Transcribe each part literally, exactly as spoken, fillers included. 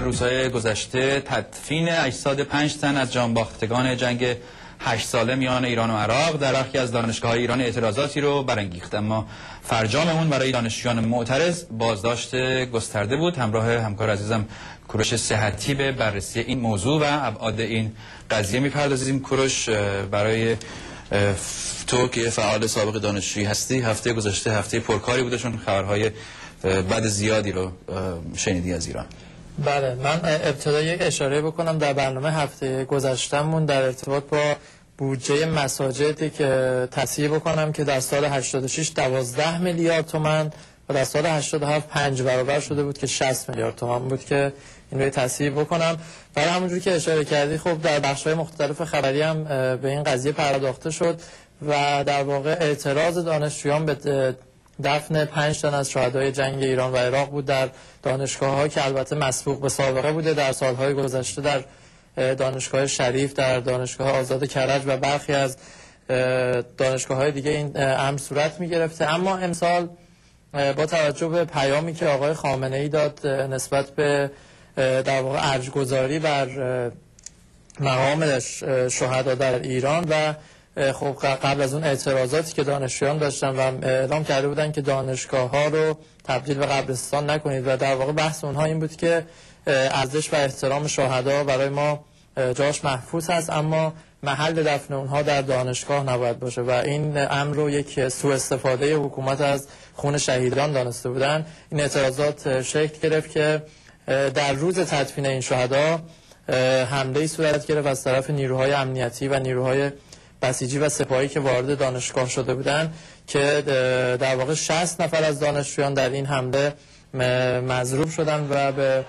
روزهای گذشته تدفین اجساد پنج تن از جانباختگان جنگ هشت ساله میان ایران و عراق در برخی از دانشگاه‌های ایران اعتراضاتی رو برانگیخت، اما فرجاممون برای دانشجویان معترض بازداشت گسترده بود. همراه همکار عزیزم کوروش صحتی به بررسی این موضوع و ابعاد این قضیه میپردازیم. کوروش، برای تو که فعال سابق دانشجویی هستی، هفته گذشته هفته پرکاری بوده چون خبرهای بد زیادی رو شنیدی از ایران. بله، من ابتدا یک اشاره بکنم در برنامه هفته گذشتهمون در ارتباط با بودجه مساجدی که تصحیح بکنم که در سال هشتاد و شش دوازده میلیارد تومان و در سال هشتاد و هفت پنج برابر شده بود که شصت میلیارد تومان بود که این رو تصحیح بکنم. برای همونجوری که اشاره کردی، خب در بخش‌های مختلف خبری هم به این قضیه پرداخته شد و در واقع اعتراض دانشجویان به دفن پنج تن از شهدای جنگ ایران و عراق بود در دانشگاه‌ها که البته مسبوق به سابقه بوده. در سالهای گذشته در دانشگاه شریف، در دانشگاه آزاد کرج و برخی از دانشگاه‌های دیگه این امر صورت می‌گرفته، اما امسال با توجه به پیامی که آقای خامنه‌ای داد نسبت به در واقع ارجگذاری بر مقام شهدا در ایران و خب قبل از اون اعتراضاتی که دانشجویان داشتن و اعلام کرده بودن که دانشگاه ها رو تبدیل به قبرستان نکنید و در واقع بحث اونها این بود که ارزش و احترام شهدا برای ما جاش محفوظ هست، اما محل دفن اونها در دانشگاه نباید باشه و این امر رو یک سوء استفاده حکومت از خون شهیدان دانسته بودن. این اعتراضات شکل گرفت که در روز تدفین این شهدا حمله صورت گرفت از طرف نیروهای امنیتی و نیروهای بسیجی و سپاهی که وارد دانشگاه شده بودند که در واقع شصت نفر از دانشجویان در این حمله مضروب شدند و به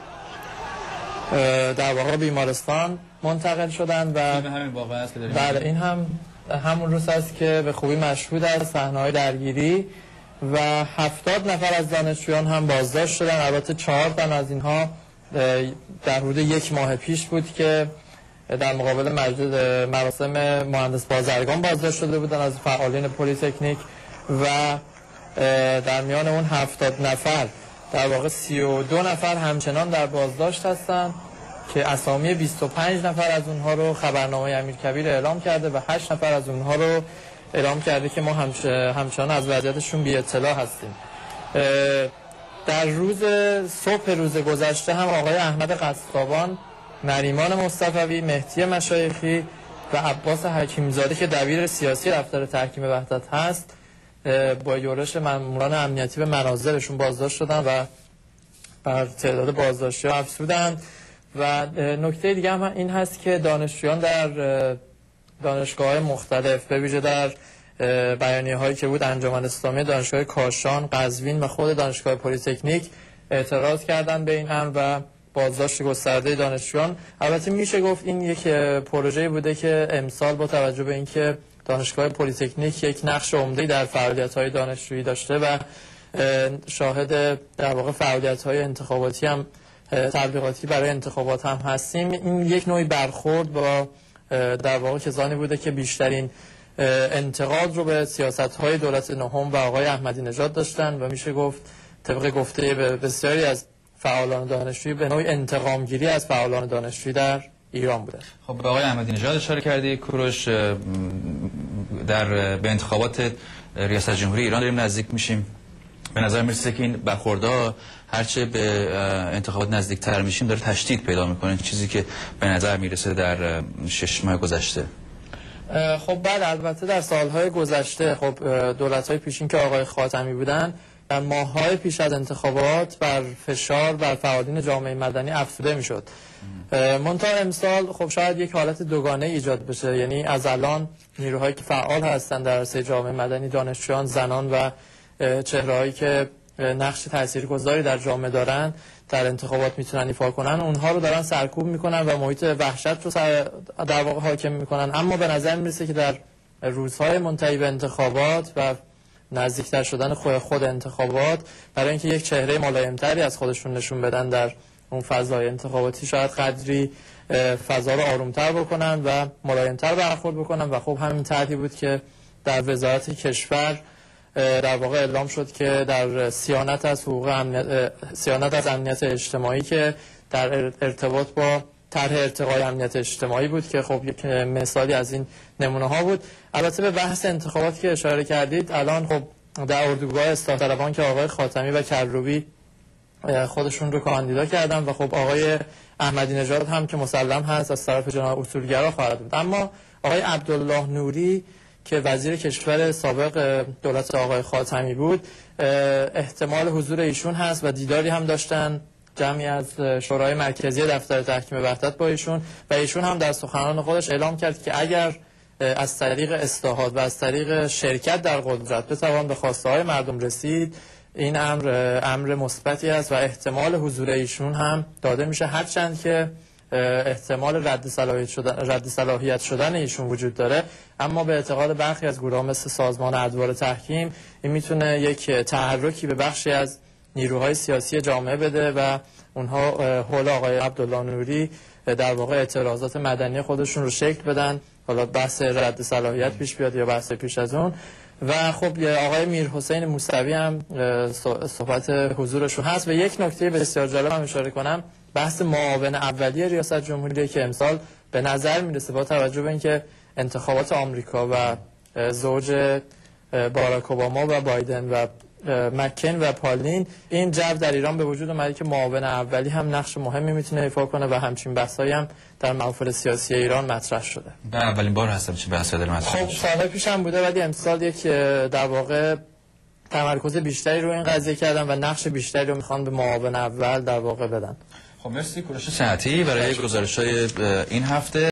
در واقع بیمارستان منتقل شدند و بله، این هم همون روز است که به خوبی مشهود است، صحنه‌های درگیری و هفتاد نفر از دانشجویان هم بازداشت شدند. البته چهار تن از اینها در حدود یک ماه پیش بود که در مقابل مراسم مهندس بازرگان بازداشت شده بودن از فعالین پلی تکنیک و در میان اون هفتاد نفر در واقع سی و دو نفر همچنان در بازداشت هستند که اسامی بیست و پنج نفر از اونها رو خبرنامه امیرکبیر اعلام کرده و هشت نفر از اونها رو اعلام کرده که ما همچنان از وضعیتشون بی اطلاع هستیم. در روز صبح روز گذشته هم آقای احمد قصابان، نریمان مصطفوی، مهدی مشایخی و عباس حکیمزاده که دبیر سیاسی دفتر تحکیم وحدت هست با یورش ماموران امنیتی به منازلشون بازداشت شدن و بر تعداد بازداشتی ها افزودند. و نکته دیگه هم این هست که دانشجویان در دانشگاه‌های مختلف به ویژه در بیانیه هایی که بود انجمن اسلامی دانشگاه کاشان، قزوین و خود دانشگاه پلی تکنیک اعتراض کردن به این امر و بازداشت گسترده دانشجویان. البته میشه گفت این یک پروژه بوده که امسال با توجه به اینکه دانشگاه پلی تکنیک یک نقش عمده‌ای در فعالیت‌های دانشجویی داشته و شاهد در واقع فعالیت‌های انتخاباتی هم تبلیغاتی برای انتخابات هم هستیم، این یک نوعی برخورد با در واقع کسانی بوده که بیشترین انتقاد رو به سیاست‌های دولت نهم و آقای احمدی نژاد داشتن و میشه گفت طبق گفته بسیاری از فعالان دانشجویی به نوعی انتقامگیری از فعالان دانشجویی در ایران بوده. خب به آقای احمدی نژاد اشاره کردی کوروش، در به انتخابات ریاست جمهوری ایران داریم نزدیک میشیم. به نظر میرسه که این برخوردها هرچه به انتخابات نزدیکتر میشیم داره تشدید پیدا میکنه، چیزی که به نظر میرسه در شش ماه گذشته. خب بعد البته در سالهای گذشته خب دولت‌های پیشین که آقای خاتمی بودن در ماه‌های پیش از انتخابات بر فشار بر فعالین جامعه مدنی افزوده میشد. منتها امسال خب شاید یک حالت دوگانه ایجاد بشه، یعنی از الان نیروهایی که فعال هستن در عرصه جامعه مدنی، دانشجویان، زنان و چهرهایی که نقش تاثیرگذاری در جامعه دارن در انتخابات میتونن ایفا کنن، اونها رو دارن سرکوب میکنن و محیط وحشت رو در واقع حاکم میکنن. اما به نظر میرسه که در روزهای منتهی به انتخابات و نزدیکتر شدن خود خود انتخابات برای اینکه یک چهره ملایمتری از خودشون نشون بدن در اون فضای انتخاباتی، شاید قدری فضا رو آرومتر بکنن و ملایمتر برخورد بکنن و خب همین طرحی بود که در وزارت کشور در واقع اعلام شد که در صیانت از حقوق امنیت، صیانت از امنیت اجتماعی که در ارتباط با طرح ارتقای امنیت اجتماعی بود که خب یک مثالی از این نمونه ها بود. البته به بحث انتخابات که اشاره کردید، الان خب در اردوگاه اصلاح طلبان که آقای خاتمی و کروبی خودشون رو کاندیدا کردن و خب آقای احمدی نژاد هم که مسلم هست از طرف جناح اصولگرا خواهد بود. اما آقای عبدالله نوری که وزیر کشور سابق دولت آقای خاتمی بود، احتمال حضور ایشون هست و دیداری هم داشتن جمعی از شورای مرکزی دفتر تحکیم وحدت با ایشون و ایشون هم در سخنان خودش اعلام کرد که اگر از طریق اصلاحات و از طریق شرکت در قدرت بتوان به خواسته های مردم رسید، این امر امر مثبتی است و احتمال حضور ایشون هم داده میشه، هرچند که احتمال رد صلاحیت شدن رد صلاحیت شدن ایشون وجود داره. اما به اعتقاد برخی از گروه‌ها مثل سازمان ادوار تحکیم این میتونه یک تحرکی به بخشی از نیروهای سیاسی جامعه بده و اونها حول آقای عبدالله نوری در واقع اعتراضات مدنی خودشون رو شکل بدن، حالا بحث رد صلاحیت پیش بیاد یا بحث پیش از اون. و خب آقای میرحسین موسوی هم صحبت حضورشون هست. و یک نکته بسیار جالب هم اشاره کنم، بحث معاون اولیه ریاست جمهوری که امسال به نظر میرسه با توجه به اینکه انتخابات آمریکا و زوج باراک اوباما و بایدن و مکن و پالین، این جو در ایران به وجود اومده که معاون اولی هم نقش مهمی میتونه ایفا کنه و همچین بحثایی هم در محافل سیاسی ایران مطرح شده. نه اولین بار هستم چه بحثی در مطرح خب سال پیش هم بوده، ولی امسال یک در واقع تمرکز بیشتری رو این قضیه کردن و نقش بیشتری رو میخوان به معاون اول در واقع بدن. خب مرسی کوروش صنعتی برای گزارش‌های این هفته.